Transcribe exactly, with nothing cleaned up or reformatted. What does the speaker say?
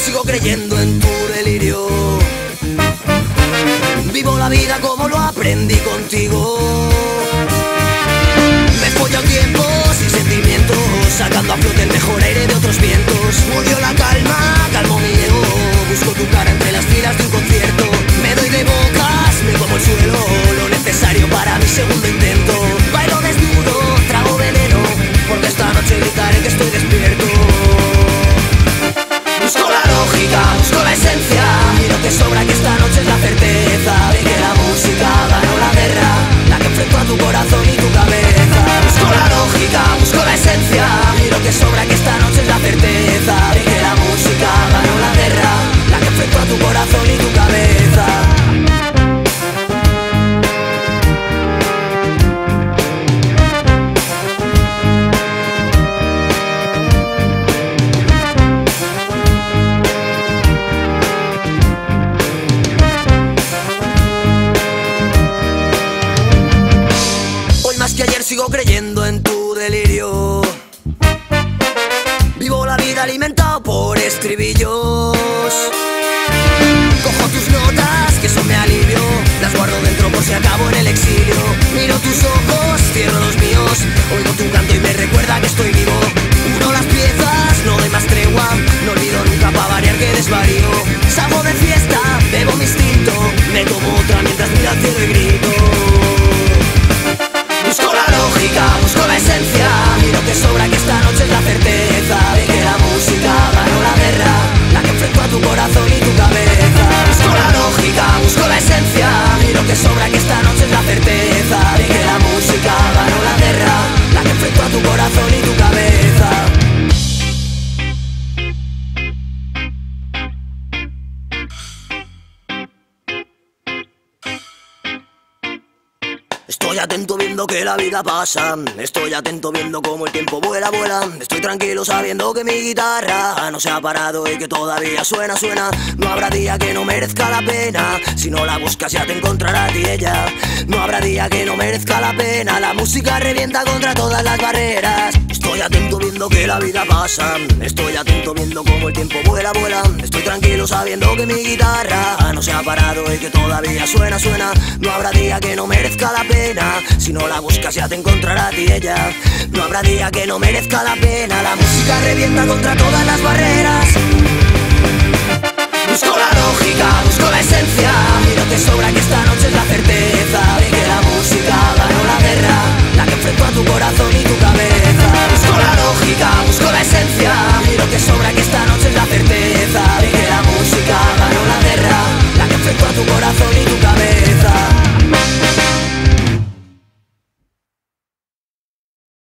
sigo creyendo en tu delirio. Vivo la vida como lo aprendí contigo. Me follo el tiempo sin sentimientos, sacando a flote el mejor aire de otros vientos. Murió la calma, calmo mi ego, busco tu cara entre las filas de un concierto. Me doy de bocas, me como el suelo, lo necesario para mi segundo intento. Bailo desnudo, trago veneno, porque esta noche gritaré que estoy despierto. Busco la lógica, busco la esencia, y lo que sobra que esta noche es la certeza de que la música ganó la guerra, la que enfrentó a tu corazón y tu cabeza. Busco la lógica, busco la esencia, y lo que sobra que esta noche es la certeza de que la música ganó la guerra, la que enfrentó a tu corazón y tu cabeza. Sigo creyendo en tu delirio. Vivo la vida alimentado por estribillos. Cojo tus notas, que son mi alivio, las guardo dentro por si acabo en el exilio. Miro tus ojos, cierro los míos, oigo tu canto y me recuerda que estoy vivo. Uno las piezas, no doy más tregua, no olvido nunca pa' variar que desvarío. Salgo de fiesta, bebo mi instinto, me tomo otra mientras miro al cielo y grito. Busco la lógica, busco la esencia, y lo que sobra que esta noche es la certeza de que la música ganó la guerra, la que enfrentó a tu corazón y tu cabeza. Busco la lógica, busco la esencia, y lo que sobra que esta noche es la certeza de que la música ganó la guerra, la que enfrentó a tu corazón y tu cabeza. Estoy atento viendo que la vida pasa, estoy atento viendo cómo el tiempo vuela, vuela. Estoy tranquilo sabiendo que mi guitarra no se ha parado y que todavía suena, suena. No habrá día que no merezca la pena, si no la buscas ya te encontrará a ti ella. No habrá día que no merezca la pena, la música revienta contra todas las barreras. Estoy atento viendo que la vida pasa, estoy atento viendo cómo el tiempo vuela, vuela. Estoy tranquilo sabiendo que mi guitarra no se ha parado y que todavía suena, suena. No habrá día que no merezca la pena, si no la buscas ya te encontrará a ti ella. No habrá día que no merezca la pena, la música revienta contra todas las barreras. Busco la lógica, busco la esencia, y lo que sobra que esta noche es la certeza de que la música ganó la guerra, la que enfrentó a tu corazón y tu cabeza. Busco la lógica, busco la esencia, y lo que sobra que